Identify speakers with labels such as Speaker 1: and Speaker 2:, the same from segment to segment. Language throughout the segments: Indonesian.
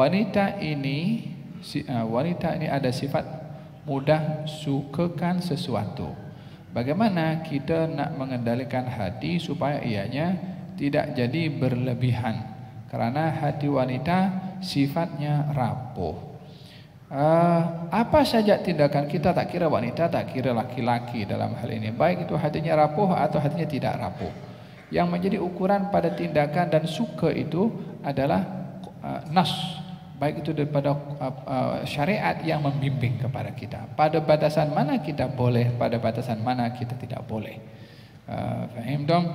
Speaker 1: wanita ini ada sifat mudah sukakan sesuatu. Bagaimana kita nak mengendalikan hati supaya ianya tidak jadi berlebihan? Karena hati wanita sifatnya rapuh. Apa saja tindakan kita, tak kira wanita, tak kira laki-laki dalam hal ini, baik itu hatinya rapuh atau hatinya tidak rapuh, yang menjadi ukuran pada tindakan dan suka itu adalah nas, baik itu daripada syariat yang membimbing kepada kita pada batasan mana kita boleh, pada batasan mana kita tidak boleh. Faham dong?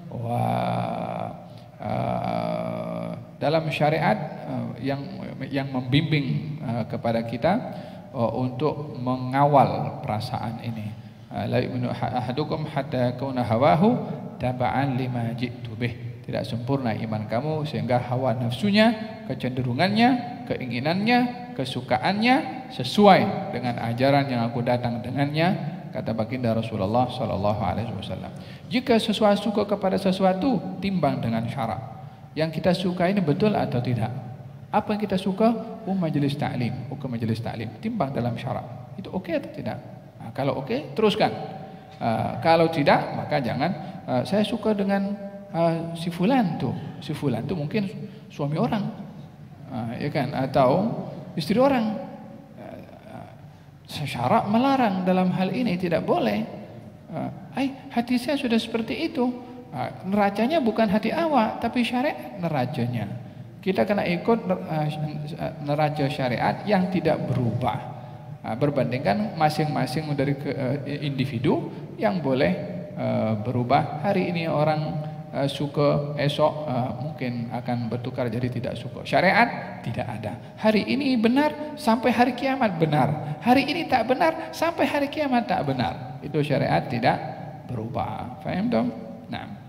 Speaker 1: Dalam syariat yang membimbing kepada kita untuk mengawal perasaan ini. La yu'minu ahadukum hatta yakuna hawahu taba'an lima ji'tu bih. Tidak sempurna iman kamu sehingga hawa nafsunya, kecenderungannya, keinginannya, kesukaannya sesuai dengan ajaran yang aku datang dengannya, kata baginda Rasulullah sallallahu alaihi wasallam. Jika sesuatu suka kepada sesuatu, timbang dengan syarak. Yang kita suka ini betul atau tidak? Apa yang kita suka? Majelis ta'lim, hukum majelis ta'lim, timbang dalam syarak. Itu okey atau tidak? Kalau okey, teruskan. Kalau tidak, maka jangan. Saya suka dengan si fulan tu mungkin suami orang, ya kan, atau istri orang. Syarak melarang dalam hal ini, tidak boleh. Hati saya sudah seperti itu. Neracanya bukan hati awak, tapi syariat neracanya. Kita kena ikut neraca syariat yang tidak berubah, berbandingkan masing-masing dari individu yang boleh berubah. Hari ini orang suka, esok mungkin akan bertukar jadi tidak suka. Syariat tidak ada. Hari ini benar sampai hari kiamat benar. Hari ini tak benar sampai hari kiamat tak benar. Itu syariat tidak berubah. Faham dong? Nah,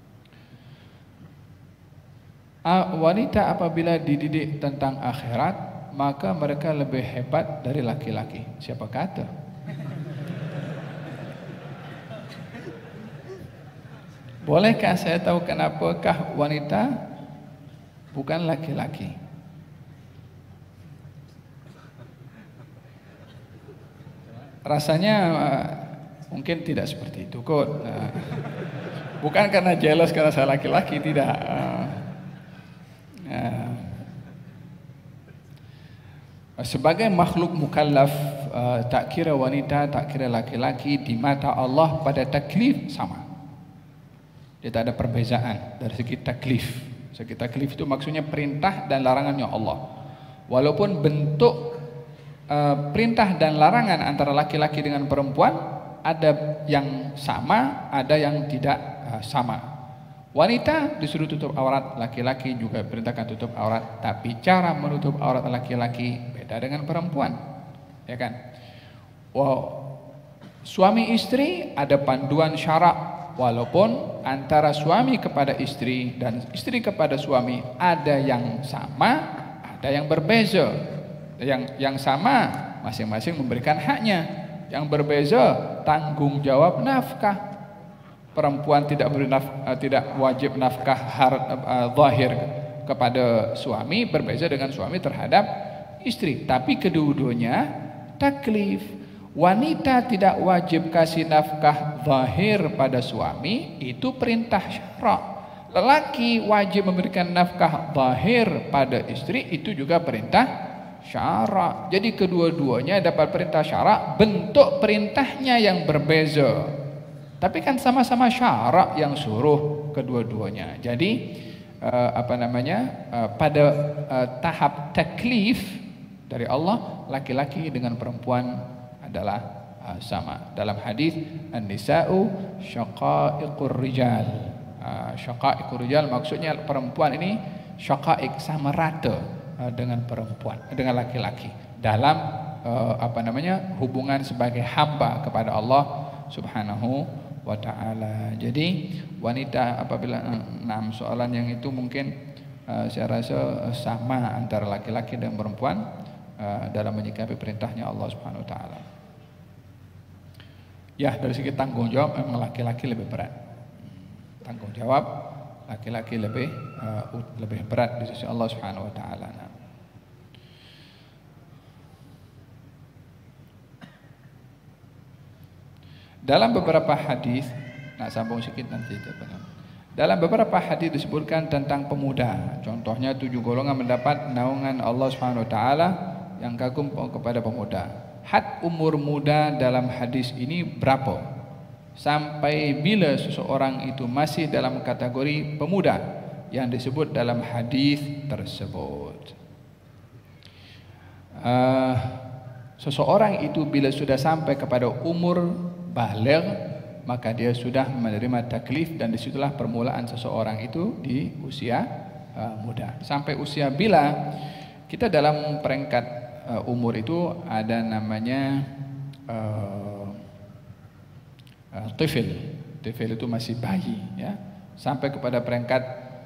Speaker 1: wanita apabila dididik tentang akhirat, maka mereka lebih hebat dari laki-laki. Siapa kata? Bolehkah saya tahu kenapakah wanita bukan laki-laki? Rasanya mungkin tidak seperti itu kot. Bukan karena jealous karena saya laki-laki, tidak. Sebagai makhluk mukallaf, tak kira wanita, tak kira laki-laki, di mata Allah pada taklif sama. Dia tak ada perbezaan dari segi taklif. Segi taklif itu maksudnya perintah dan larangannya Allah. Walaupun bentuk perintah dan larangan antara laki-laki dengan perempuan ada yang sama, ada yang tidak sama. Wanita disuruh tutup aurat, laki-laki juga perintahkan tutup aurat, tapi cara menutup aurat laki-laki beda dengan perempuan, ya kan? Suami istri ada panduan syarak, walaupun antara suami kepada istri dan istri kepada suami ada yang sama, ada yang berbeza. Yang sama masing-masing memberikan haknya, yang berbeza tanggung jawab nafkah. Perempuan tidak wajib nafkah zahir kepada suami, berbeza dengan suami terhadap istri. Tapi kedua-duanya taklif. Wanita tidak wajib kasih nafkah zahir pada suami, itu perintah syarak. Lelaki wajib memberikan nafkah zahir pada istri, itu juga perintah syarak. Jadi kedua-duanya dapat perintah syarak, bentuk perintahnya yang berbeza. Tapi kan sama-sama syarak yang suruh kedua-duanya. Jadi pada tahap taklif dari Allah, laki-laki dengan perempuan adalah sama. Dalam hadis an-nisa'u syaqa'iqur rijal. Syaqa'iqur rijal maksudnya perempuan ini syaqa'iq, sama rata dengan perempuan, dengan laki-laki dalam hubungan sebagai hamba kepada Allah Subhanahu wa ta'ala. Jadi wanita apabila soalan yang itu mungkin saya rasa sama antara laki-laki dan perempuan dalam menyikapi perintahnya Allah Subhanahu wa ta'ala. Ya, dari segi tanggung jawab memang laki-laki lebih berat. Tanggung jawab laki-laki lebih berat di sisi Allah Subhanahu wa ta'ala. Dalam beberapa hadis, sambung sedikit nanti. Dalam beberapa hadis disebutkan tentang pemuda. Contohnya 7 golongan mendapat naungan Allah Subhanahu wa taala yang kagum kepada pemuda. Had umur muda dalam hadis ini berapa? Sampai bila seseorang itu masih dalam kategori pemuda yang disebut dalam hadis tersebut. Seseorang itu bila sudah sampai kepada umur baligh, maka dia sudah menerima taklif, dan disitulah permulaan seseorang itu di usia muda. Sampai usia bila kita dalam peringkat umur itu ada namanya tifil. Tifil itu masih bayi, ya. Sampai kepada peringkat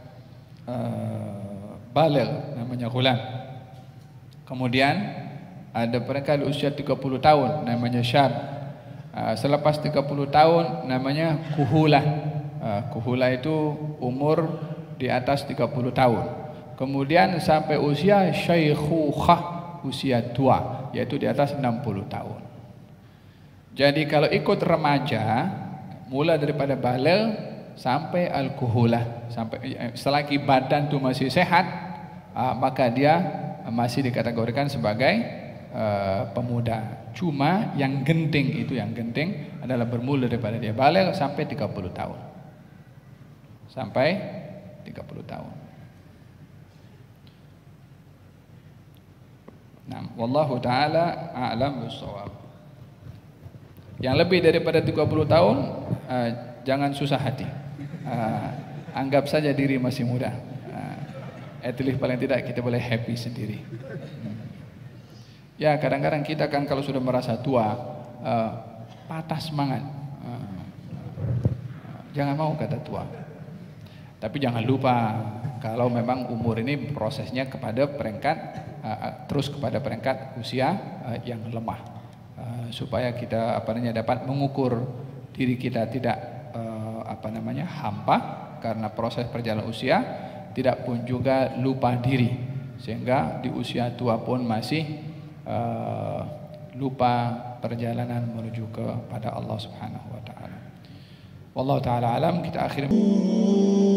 Speaker 1: baligh namanya ghulam. Kemudian ada peringkat usia 30 tahun namanya syab. Selepas 30 tahun namanya kuhulah. Kuhulah itu umur di atas 30 tahun. Kemudian sampai usia syaikhukhah, usia tua, yaitu di atas 60 tahun. Jadi kalau ikut remaja, mulai daripada baligh sampai al-kuhulah, sampai selagi badan itu masih sehat, maka dia masih dikategorikan sebagai pemuda. Cuma yang genting itu, yang genting adalah bermula daripada dia baligh sampai 30 tahun. Sampai 30 tahun. Nah, wallahu taala a'lam bissawab. Yang lebih daripada 30 tahun jangan susah hati. Anggap saja diri masih muda. At least paling tidak kita boleh happy sendiri. Ya, kadang-kadang kita kan kalau sudah merasa tua patah semangat. Jangan mau kata tua. Tapi jangan lupa kalau memang umur ini prosesnya kepada peringkat terus kepada peringkat usia yang lemah. Supaya kita dapat mengukur diri kita tidak hampa karena proses perjalanan usia, tidak pun juga lupa diri, sehingga di usia tua pun masih lupa perjalanan menuju kepada Allah Subhanahu wa taala. Wallahu taala alam. Kita akhiri